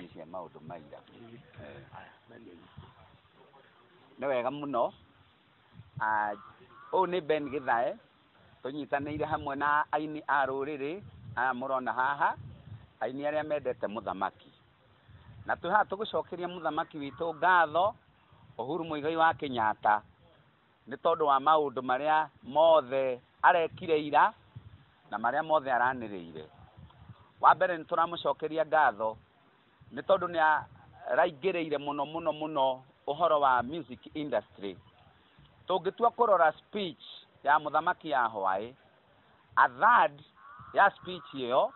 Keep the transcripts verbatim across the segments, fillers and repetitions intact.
story cia maundu maira nĩ wega mũno. Ũyũ nĩ Ben Githae tũnyitanĩire hamwe na aini a rũrĩrĩ aya mũrona haha, aini arĩa mendete mũthamaki, na twĩ haha tũgĩcokeria mũthamaki witũ ngatho Uhuru Muigai wa Kenyatta nĩ tondũ wa maũndũ marĩa mothe arekire ira na marĩa mothe aranĩrĩire. Wa mbere nĩ tũramũcokeria ngatho nĩ tondũ nĩ araingĩrĩire mũno mũno mũno ũhoro wa music industry. Tũngĩtua kũrora speech ya mũthamaki ya Hawaii, a third ya speech ĩyo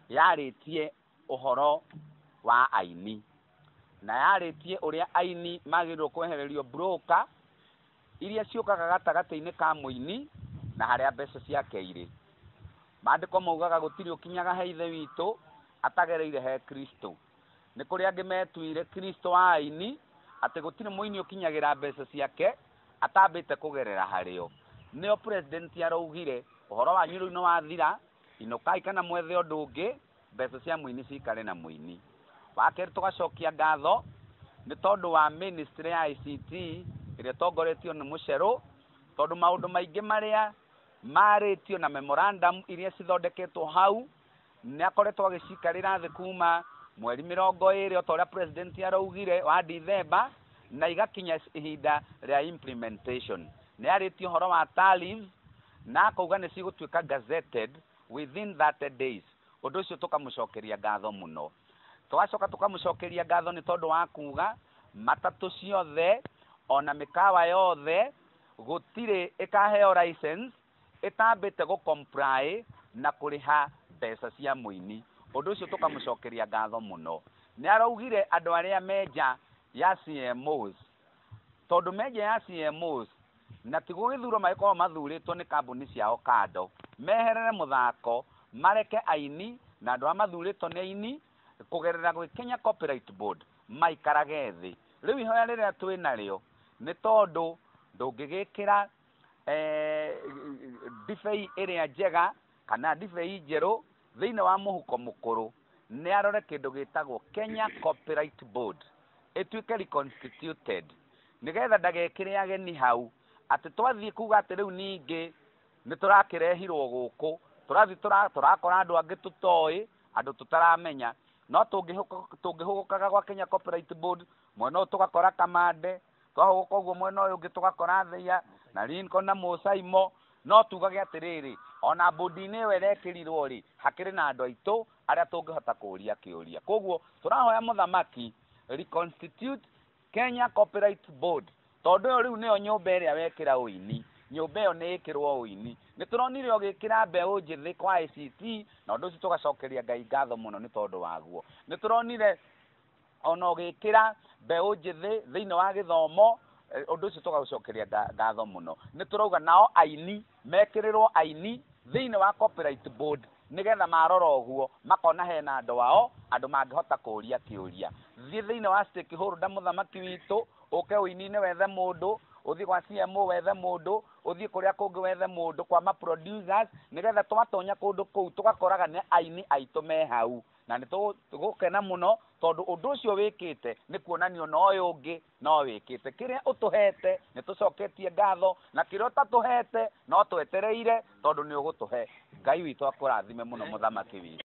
yarĩtie ũhoro wa aini, na yarĩtie ũrĩa aini magĩrĩirwo kwehererio broker iria ciũkaga gatagatĩ-inĩ ka mũini na harĩa mbeca ciake irĩ. Maandĩko maugaga gũtirĩ ũkinyaga he ithe witũ atagereire he Kristo. Nĩ kũrĩ angĩ metuire Kristo wa aini atĩ gũtirĩ mũini ũkinyagĩra mbeca ciake atambĩte kũgerera harĩo. Nĩo president araugire ũhoro wanyu rĩu nĩ wathira, inũkai kana mwethe ũndũ ũngĩ, mbeca cia mũini cikare na mũini. Wa kerĩ tũgacokia ngatho nĩ tondũ wa ministry ya I C T ĩrĩa tongoretio nĩ Mũcherũ, tondũ maũndũ maingĩ marĩa marĩtio na memorandum iria cithondeketwo hau nĩ akoretwo agĩcikarĩra thĩ kuma mweri mĩrongo ĩrĩ o ta ũrĩa president araugire wa December, na igakinya ihinda rĩa implementation. Nĩ arĩtio ũhoro wa tariffs na akauga nĩ cigũtuĩka gazetted within thirty days. Ũndũ ũcio tũkamũcokeria ngatho mũno. Tũgacoka tũkamũcokeria ngatho nĩ tondũ wa kuga matatũ ciothe ona mĩkawa yothe gũtirĩ ĩkaheo license ĩtambĩte gũ-comply na kũrĩha mbeca cia mũini. Ũndũ ũcio tũkamũcokeria ngatho mũno. Nĩ araugire andũ arĩa menja ya C M Os, tondũ menja ya C M Os na tigwo gĩthurano magĩkorwo mathurĩtwo nĩ kambuni ciao kando, meherere mũthako, mareke aini na andũ arĩa mathurĩtwo nĩ aini kũgerera gwĩ Kenya Copyright Board maikarage thĩ. Rĩu ihoya rĩrĩa twĩ narĩo nĩ tondũ ndũngĩgĩkĩra ndibei ĩrĩa njega kana ndibei njerũ thĩinĩ wa mũhuko mũkũrũ. Nĩ arore kĩndũ gĩtagwo Kenya Copyright Board ĩtuĩke reconstituted, nĩgetha ndagekĩre ageni hau atĩ twathiĩ kuga atĩ rĩu ningĩ nĩ tũrakĩrehirwo gũkũ, tũrathiĩ tũrakora andũ angĩ tũtoĩ, andũ tũtaramenya. No tũngĩhũgũkaga gwa Kenya Copyright Board mwena ũyũ tũgakora Kamande, twahũgũka ũguo mwena ũyũ ũngĩ tũgakora Thĩa na Lincoln na Mũsaimo, no tugage atĩrĩrĩ, ona board-inĩ ĩyo ĩrekĩrirwo rĩ, hakĩrĩ na andũ aitũ arĩa tũngĩhota kũũria kĩũria. Koguo tũrahoya mũthamaki reconstitute Kenya Copyright Board, tondũ ĩyo rĩu nĩyo nyũmba ĩrĩa wekĩra ũini, nyũmba ĩyo nĩ ĩkĩrwo ũini. Nĩ tũronire ũgĩkĩra mbeũ njĩthĩ kwa I C T, na ũndũ ũcio tũgacokeria Ngai ngatho mũno nĩ tondũ waguo. Nĩ tũronire ona ũgĩkĩra mbeũ njĩthĩ thĩinĩ wa gĩthomo, ũndũ ũcio tũgacokeria ngatho mũno. Nĩ tũrauga nao aini mekĩrĩrwo aini thĩinĩ wa Copyright Board, nĩgetha marora ũguo makona hena andũ ao, andũ mangĩhota kũũria kĩũria. Thiĩ thĩinĩ wa stakeholder mũthamaki witũ, ũke ũini-inĩ wethe mũndũ, ũthiĩ gwa C M O wethe mũndũ, ũthiĩ kũrĩa kũngĩ wethe mũndũ, kwa ma producers, nĩgetha twatonya kũndũ kũu tũgakoraga nĩ aini aitũ me hau. Na nĩ tũgũkena mũno tondũ ũndũ ũcio wĩkĩte nĩ kuonanio na ũyũ ũngĩ no wĩkĩte. Kĩrĩa ũtũhete nĩ tũcoketie ngatho, na kĩrĩa ũtatũhete no twetereire tondũ nĩ ũgũtũhe. Ngai witũ akũrathime mũno mũthamaki witũ.